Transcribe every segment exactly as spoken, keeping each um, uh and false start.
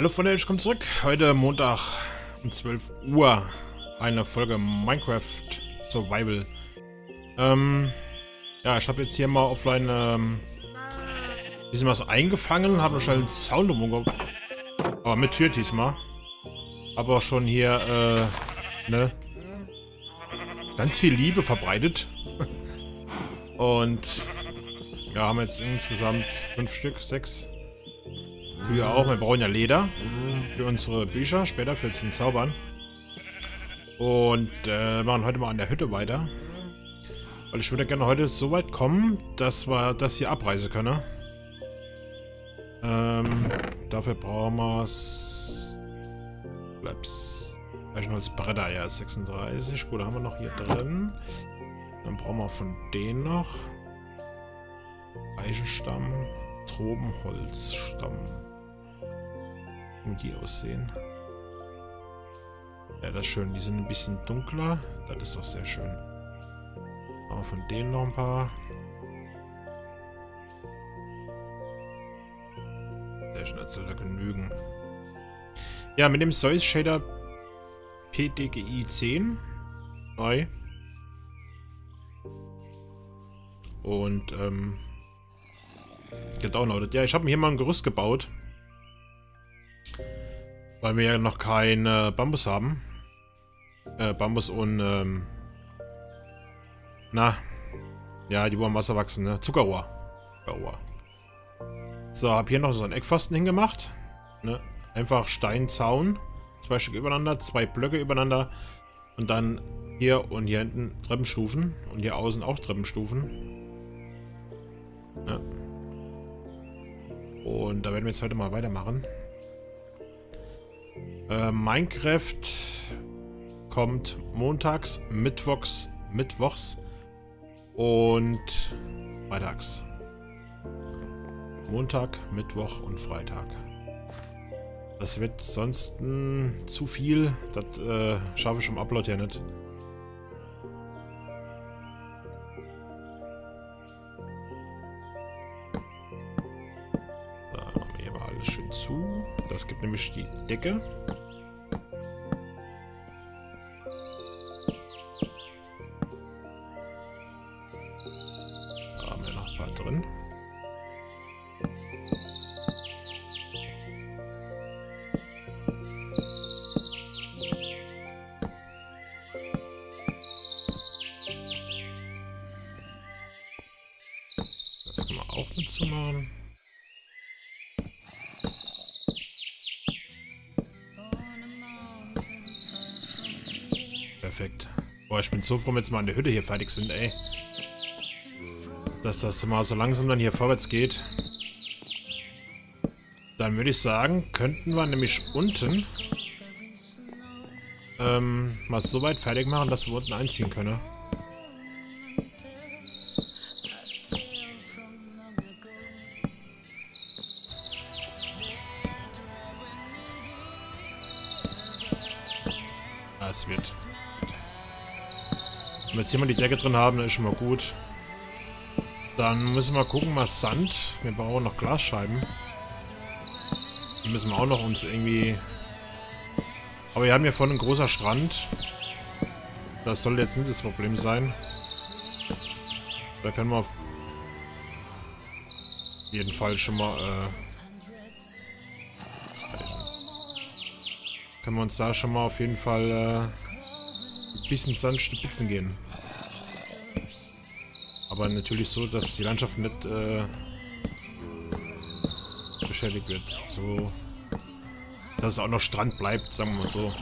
Freunde, ich komme zurück. Heute Montag um zwölf Uhr. Eine Folge Minecraft Survival. Ähm, ja, ich habe jetzt hier mal offline ähm, ein bisschen was eingefangen. Habe noch schnell einen Sound umgebracht. Aber mit Tür diesmal. Aber auch schon hier, äh, ne? Ganz viel Liebe verbreitet. Und ja, haben jetzt insgesamt fünf Stück, sechs. Kühe auch. Wir brauchen ja Leder für unsere Bücher, später für zum Zaubern. Und äh, machen heute mal an der Hütte weiter. Weil ich würde gerne heute so weit kommen, dass wir das hier abreisen können. Ähm, dafür brauchen wir es. Bleib's. Eichenholzbretter, ja, sechsunddreißig. Gut, da haben wir noch hier drin. Dann brauchen wir von denen noch. Eichenstamm, Tropenholzstamm. Wie die aussehen. Ja, das ist schön. Die sind ein bisschen dunkler. Das ist doch sehr schön. Aber von denen noch ein paar. Sehr schön, das soll da genügen. Ja, mit dem Source Shader P D G I zehn. Neu. Und, ähm. gedownloadet. Ja, ich habe mir hier mal ein Gerüst gebaut. Weil wir ja noch kein äh, Bambus haben. Äh, Bambus und, ähm... na. Ja, die wo am Wasser wachsen, ne? Zuckerrohr. Zuckerrohr. So, hab hier noch so einen Eckpfosten hingemacht. Ne? Einfach Steinzaun. Zwei Stück übereinander, zwei Blöcke übereinander. Und dann hier und hier hinten Treppenstufen. Und hier außen auch Treppenstufen. Ja. Und da werden wir jetzt heute mal weitermachen. Äh, Minecraft kommt montags, mittwochs, mittwochs und freitags. Montag, Mittwoch und Freitag. Das wird sonst mh, zu viel. Das äh, schaffe ich im Upload ja nicht. Da machen wir hier mal alles schön zu. Das gibt nämlich die Decke. Da haben wir noch ein paar drin. Das können wir auch mit zumachen. Perfekt. Boah, ich bin so froh, wenn jetzt mal an der Hütte hier fertig sind, ey. Dass das mal so langsam dann hier vorwärts geht. Dann würde ich sagen, könnten wir nämlich unten ähm, mal so weit fertig machen, dass wir unten einziehen können. Es wird. Wenn wir jetzt hier mal die Decke drin haben, dann ist schon mal gut. Dann müssen wir gucken, was Sand. Wir brauchen noch Glasscheiben. Die müssen wir auch noch uns irgendwie... Aber wir haben hier vorne ein großer Strand. Das soll jetzt nicht das Problem sein. Da können wir auf jeden Fall schon mal... Äh, können wir uns da schon mal auf jeden Fall äh, ein bisschen Sand stipitzen gehen. Aber natürlich so, dass die Landschaft nicht äh, beschädigt wird. So, dass es auch noch Strand bleibt, sagen wir mal so.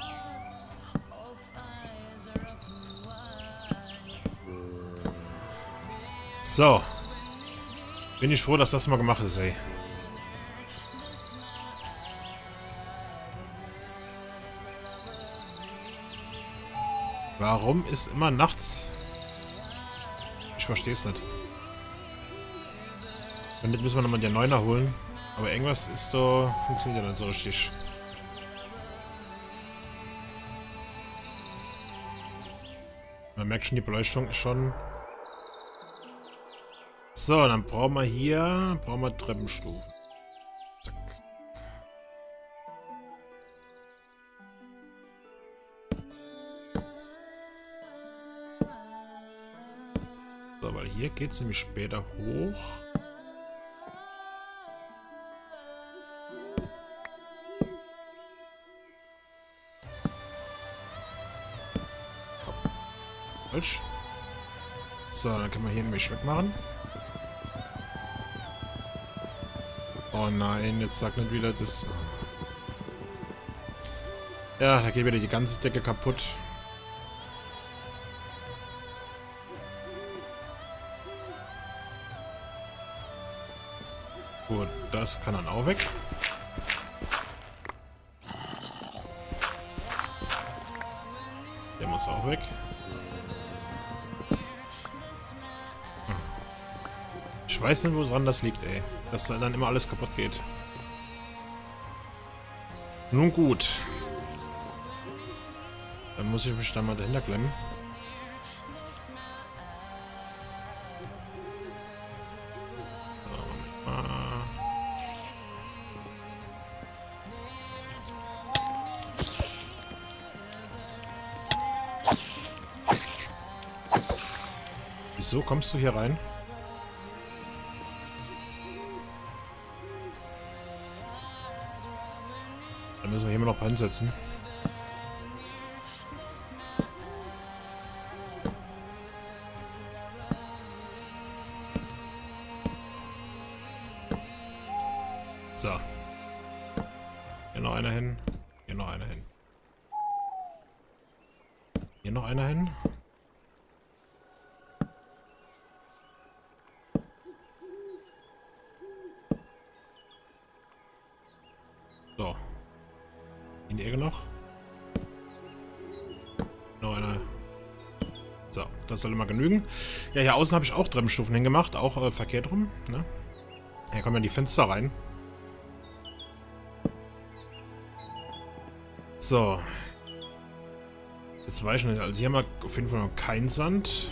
So. Bin ich froh, dass das mal gemacht ist, ey. Warum ist immer nachts? Ich verstehe es nicht. Damit müssen wir nochmal den Neuner holen. Aber irgendwas ist da... funktioniert ja nicht so richtig. Man merkt schon, die Beleuchtung ist schon... So, dann brauchen wir hier... brauchen wir Treppenstufen. Zack. weil hier geht es nämlich später hoch. Falsch. So, dann können wir hier nämlich wegmachen. Oh nein, jetzt sagt nicht wieder das... Ja, da geht wieder die ganze Decke kaputt. Gut, das kann dann auch weg. Der muss auch weg. Ich weiß nicht, woran das liegt, ey. Dass da dann immer alles kaputt geht. Nun gut. Dann muss ich mich da mal dahinter klemmen. So, ah. Wieso kommst du hier rein? Dann müssen wir hier mal noch hinsetzen. So. Hier noch einer hin. Hier noch einer hin. Hier noch einer hin. So. In die Ecke noch. Noch einer. So, das soll mal genügen. Ja, hier außen habe ich auch Treppenstufen hingemacht. Auch äh, verkehrt rum. Ne? Hier kommen ja die Fenster rein. So. Jetzt weiß ich nicht. Also hier haben wir auf jeden Fall noch keinen Sand.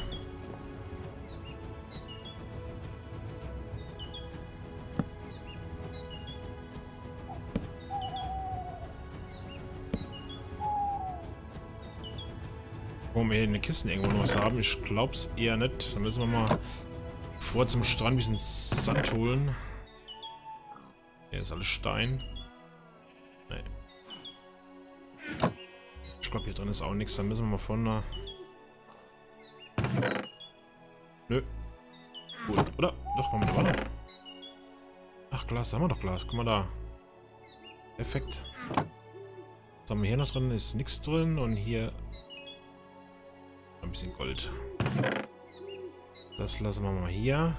Wo wir hier eine Kiste irgendwo noch was haben. Ich glaube es eher nicht. Da müssen wir mal vor zum Strand ein bisschen Sand holen. Hier ist alles Stein. Nee. Ich glaube, hier drin ist auch nichts. Da müssen wir mal vorne. Nö. Gut, oder? Doch, machen wir da. Ach, Glas, da haben wir doch Glas. Guck mal da. Perfekt. Was haben wir hier noch drin? Ist nichts drin. Und hier ein bisschen Gold. Das lassen wir mal hier.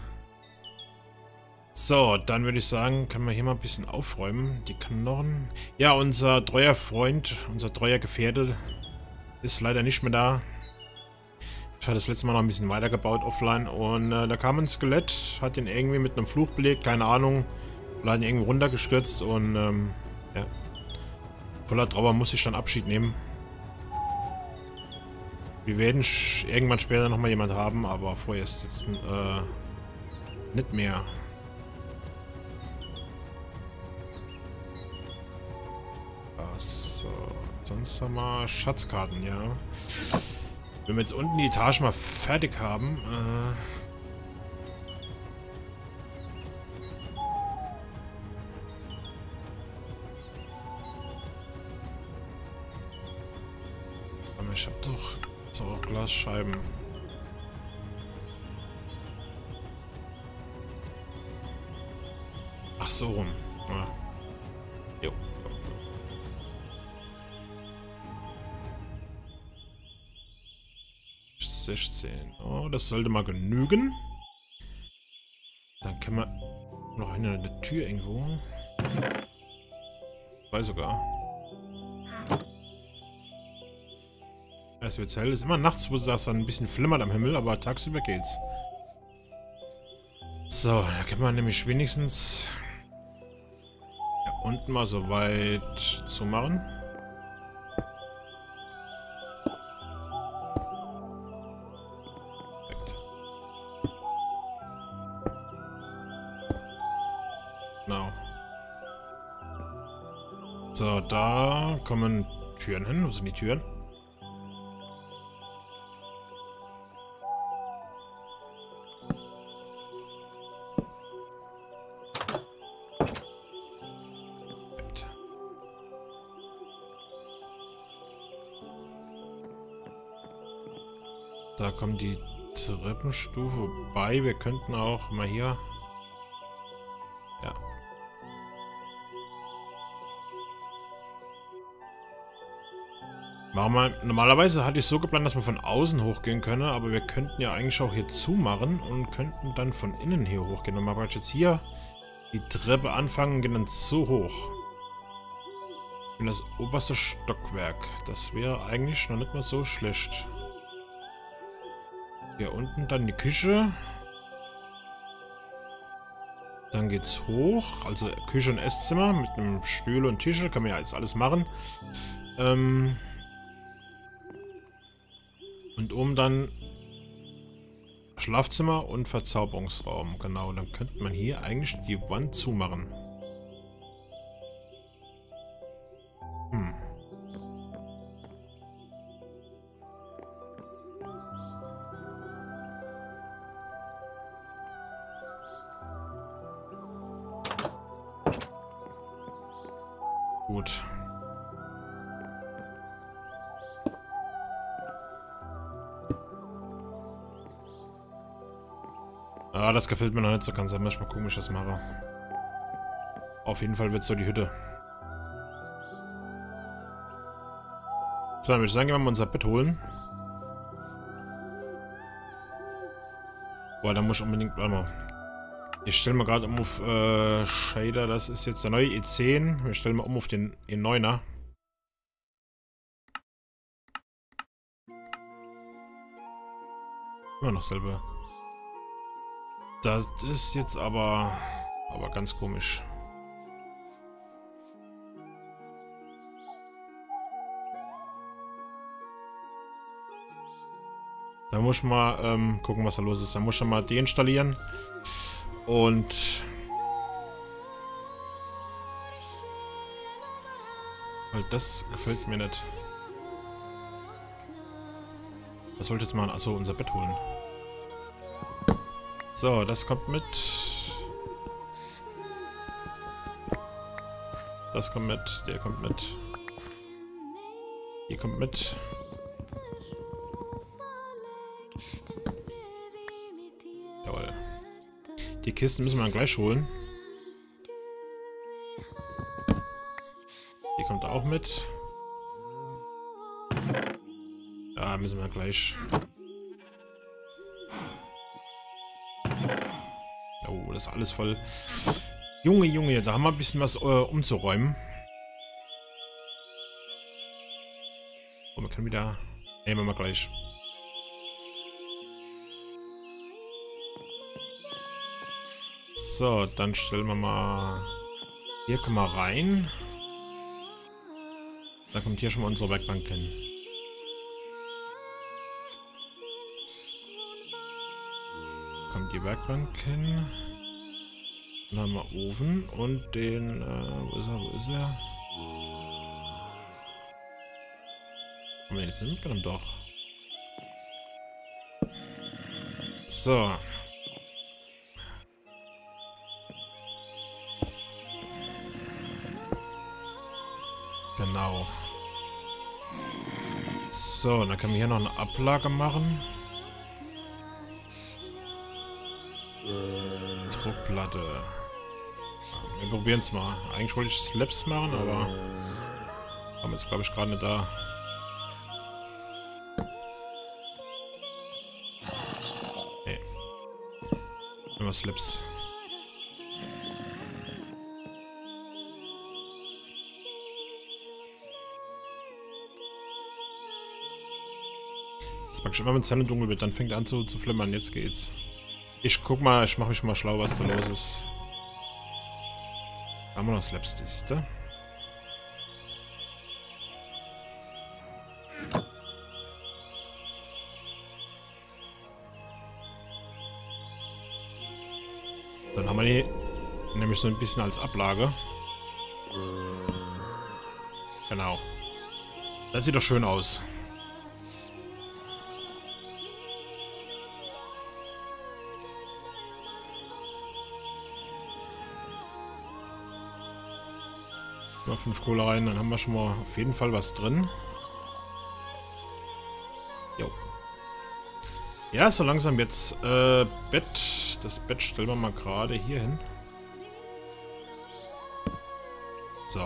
So, dann würde ich sagen, können wir hier mal ein bisschen aufräumen. Die Knochen. Ja, unser treuer Freund, unser treuer Gefährte ist leider nicht mehr da. Ich hatte das letzte Mal noch ein bisschen weitergebaut offline und äh, da kam ein Skelett, hat ihn irgendwie mit einem Fluch belegt, keine Ahnung. Oder hat ihn irgendwie runtergestürzt und ähm, ja. Voller Trauer muss ich dann Abschied nehmen. Wir werden irgendwann später nochmal jemand haben, aber vorher ist jetzt äh, nicht mehr. So, sonst haben wir Schatzkarten, ja. Wenn wir jetzt unten die Etage mal fertig haben, äh aber ich hab doch so auch Glasscheiben. Ach so rum. Ja. Jo. sechzehn. Oh, das sollte mal genügen. Dann können wir noch eine, eine Tür irgendwo. Weiß sogar. Es wird hell. Es ist immer nachts, wo das dann ein bisschen flimmert am Himmel, aber tagsüber geht's. So, da können wir nämlich wenigstens ja, unten mal so weit zumachen. Genau. So, da kommen Türen hin. Wo sind die Türen? Da kommt die Treppenstufe bei. Wir könnten auch mal hier... Ja. Machen wir, normalerweise hatte ich so geplant, dass wir von außen hochgehen können, aber wir könnten ja eigentlich auch hier zumachen und könnten dann von innen hier hochgehen. Und mal jetzt hier die Treppe anfangen und gehen dann so hoch. In das oberste Stockwerk. Das wäre eigentlich noch nicht mal so schlecht. Hier unten dann die Küche. Dann geht's hoch. Also Küche und Esszimmer mit einem Stuhl und Tische. Kann man ja jetzt alles machen. Ähm... Und oben dann Schlafzimmer und Verzauberungsraum. Genau, dann könnte man hier eigentlich die Wand zumachen. Hm. Gut. Ah, das gefällt mir noch nicht so ganz. Dann muss ich mal gucken, wie ich das mache. Auf jeden Fall wird so die Hütte. So, dann würde ich sagen, gehen wir mal unser Bett holen. Boah, da muss ich unbedingt... Warte mal. Ich stelle mal gerade um auf äh, Shader. Das ist jetzt der neue E zehn. Wir stellen mal um auf den E neuner. Immer noch selber. Das ist jetzt aber, aber ganz komisch. Da muss ich mal ähm, gucken, was da los ist. Da muss ich mal deinstallieren. Und... Weil das gefällt mir nicht. Was sollte ich jetzt mal? Achso, unser Bett holen. So, das kommt mit. Das kommt mit. Der kommt mit. Hier kommt mit. Jawohl. Die Kisten müssen wir dann gleich holen. Die kommt auch mit. Ja, müssen wir gleich... Oh, das ist alles voll. Junge, Junge, da haben wir ein bisschen was äh, umzuräumen. Oh, wir können wieder... Nehmen wir mal gleich. So, dann stellen wir mal... Hier können wir rein. Da kommt hier schon mal unsere Werkbank hin. Kommt die Werkbank hin. Dann haben wir Ofen und den, äh, wo ist er, wo ist er? Haben wir jetzt nicht mitgenommen? Doch. So. Genau. So, dann können wir hier noch eine Ablage machen. Druckplatte. Wir probieren es mal. Eigentlich wollte ich Slabs machen, aber haben wir jetzt glaube ich gerade nicht da. Nee. Immer Slabs. Das mag ich immer, wenn es hell und dunkel wird, dann fängt er an zu, zu flimmern. Jetzt geht's. Ich guck mal, ich mache mich mal schlau, was da los ist. Haben wir noch Slapsiste? Dann haben wir die nämlich so ein bisschen als Ablage. Genau. Das sieht doch schön aus. Mal fünf Kohle rein, dann haben wir schon mal auf jeden Fall was drin. Jo. Ja, so langsam jetzt. Äh, Bett. Das Bett stellen wir mal gerade hier hin. So.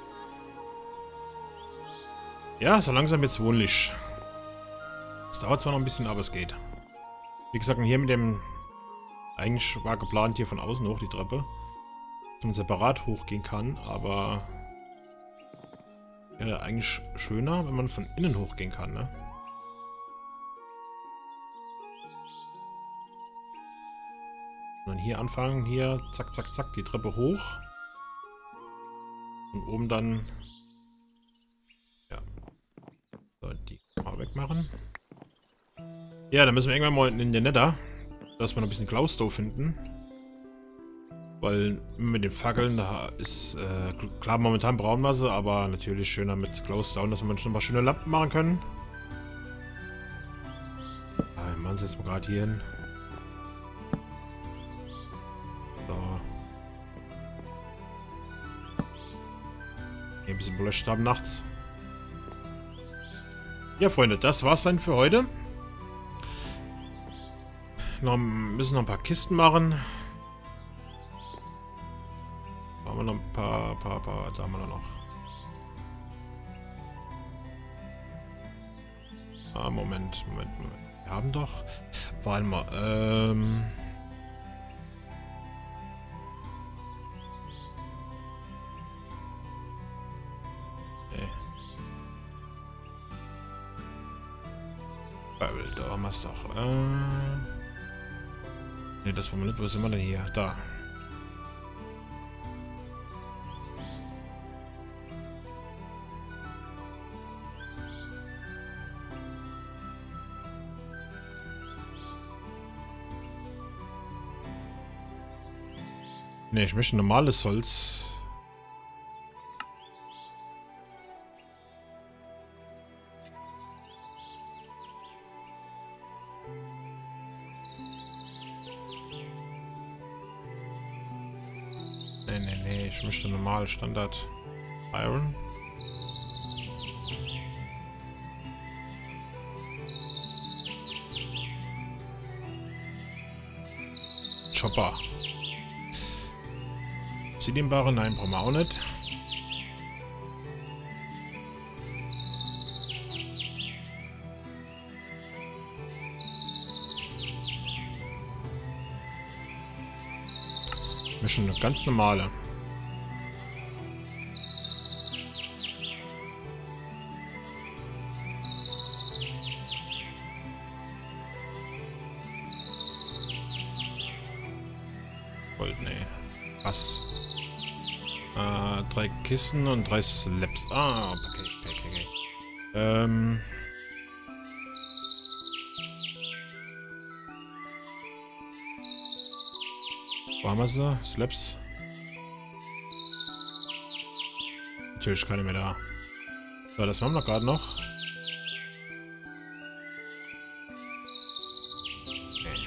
Ja, so langsam jetzt wohnlich. Es dauert zwar noch ein bisschen, aber es geht. Wie gesagt, hier mit dem... Eigentlich war geplant hier von außen hoch die Treppe. Dass man separat hochgehen kann, aber... Wäre eigentlich schöner, wenn man von innen hochgehen kann, ne? Und dann hier anfangen, hier, zack, zack, zack, die Treppe hoch. Und oben dann... Ja. So, die mal wegmachen. Ja, dann müssen wir irgendwann mal in den Nether, dass wir noch ein bisschen Glowstone finden. Weil mit den Fackeln, da ist äh, klar momentan Braunmasse, aber natürlich schöner mit Glowstone, dass wir schon mal schöne Lampen machen können. Ah, wir machen es jetzt mal gerade hier hin. So. Hier ein bisschen beleuchtet haben nachts. Ja, Freunde, das war's dann für heute. Noch, müssen noch ein paar Kisten machen. Da haben wir noch ein paar, paar, paar, da haben wir noch. Ah, Moment, Moment, Moment. Wir haben doch... Warte mal, ähm... Nee. Da haben wir es doch. Äh... Ne, das wollen wir nicht. Wo sind wir denn hier? Da. Ne, ich möchte normales Holz. Ne, ne, ne, ich möchte normal Standard Iron. Chopper. Obsidianbare? Nein, brauchen wir auch nicht. Ich möchte eine ganz normale. Gold, nee. Was? Äh, drei Kisten und drei Slabs. Ah, okay, okay, okay, okay. Ähm. Wo haben wir sie? Slabs? Natürlich keine mehr da. So, das haben wir gerade noch. Okay.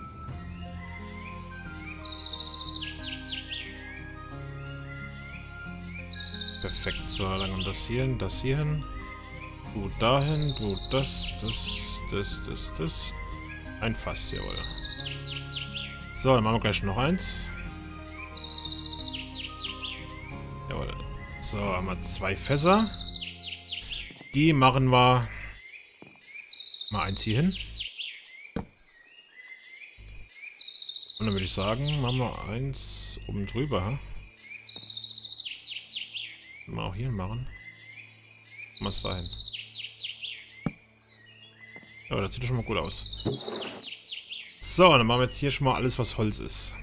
Perfekt, so, dann kommt das hier hin, das hier hin. Du dahin, du das, das, das, das, das. Ein Fass, jawohl. So, dann machen wir gleich noch eins. Jawohl. So, haben wir zwei Fässer. Die machen wir mal eins hier hin. Und dann würde ich sagen, machen wir eins oben drüber. Mal auch hier machen. Mal es dahin. Ja, das sieht doch schon mal gut aus. So, dann machen wir jetzt hier schon mal alles, was Holz ist.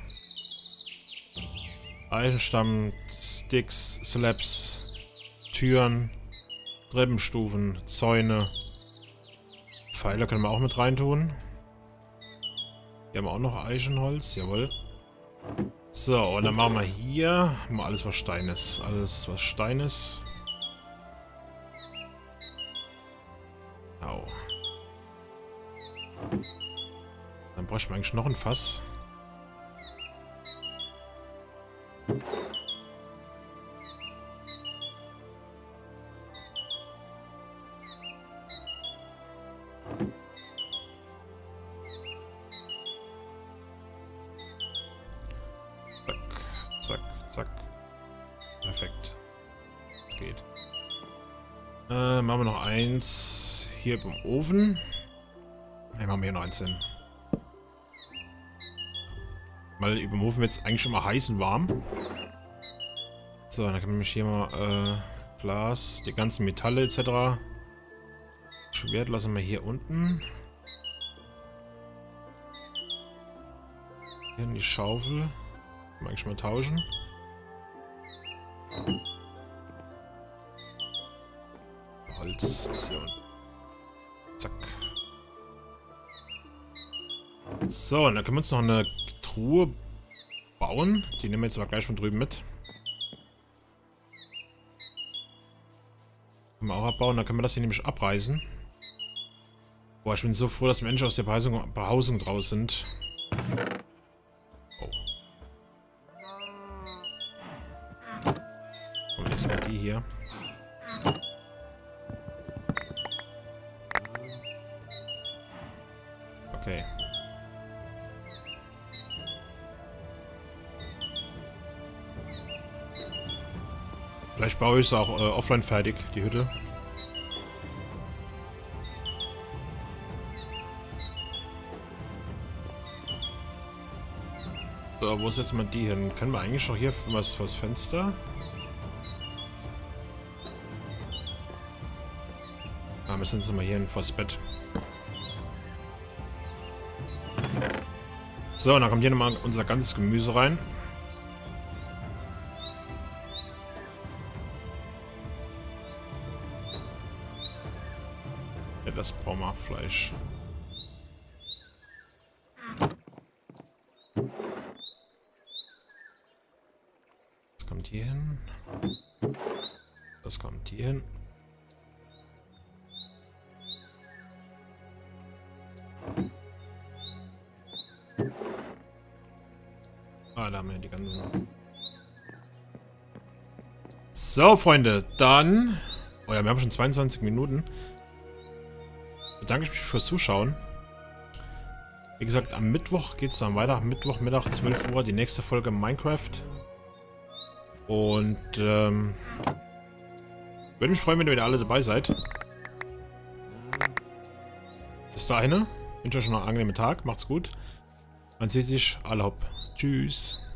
Eisenstamm, Sticks, Slabs, Türen, Treppenstufen, Zäune. Pfeiler können wir auch mit reintun. Hier haben wir auch noch Eichenholz, jawohl. So, und dann machen wir hier mal alles, was Stein ist. Alles, was Stein ist. Au. Dann bräuchten wir eigentlich noch ein Fass. perfekt. Das geht. Äh, machen wir noch eins hier beim Ofen. Ne, machen wir hier noch eins hin. Weil über dem Ofen wird es eigentlich immer heiß und warm. So, dann kann man mich hier mal äh, Glas, die ganzen Metalle et cetera. Schwert lassen wir hier unten. Hier in die Schaufel. Kann man eigentlich mal tauschen. Holz ist hier unten. Zack. So, und dann können wir uns noch eine Truhe bauen. Die nehmen wir jetzt aber gleich von drüben mit. Können wir auch abbauen, dann können wir das hier nämlich abreißen. Boah, ich bin so froh, dass wir endlich aus der Behausung, Behausung draus sind. Oh. Und jetzt mal die hier. Okay. Vielleicht baue ich es auch äh, offline fertig, die Hütte. So, wo ist jetzt mal die hin? Können wir eigentlich noch hier was fürs Fenster? Ah, wir sind jetzt mal hier hin vors Bett. So, und dann kommt hier nochmal unser ganzes Gemüse rein. Ja, das brauchen wir Fleisch. Das kommt hier hin. Das kommt hier hin. Ah, da haben wir die ganzen. So, Freunde, dann. Oh ja, wir haben schon zweiundzwanzig Minuten. Bedanke ich mich fürs Zuschauen. Wie gesagt, am Mittwoch geht es dann weiter. Mittwochmittag, zwölf Uhr, die nächste Folge Minecraft. Und, ähm. würde mich freuen, wenn ihr wieder alle dabei seid. Bis dahin, wünsche euch noch einen angenehmen Tag. Macht's gut. Man sieht sich. Alle hopp. Tschüss.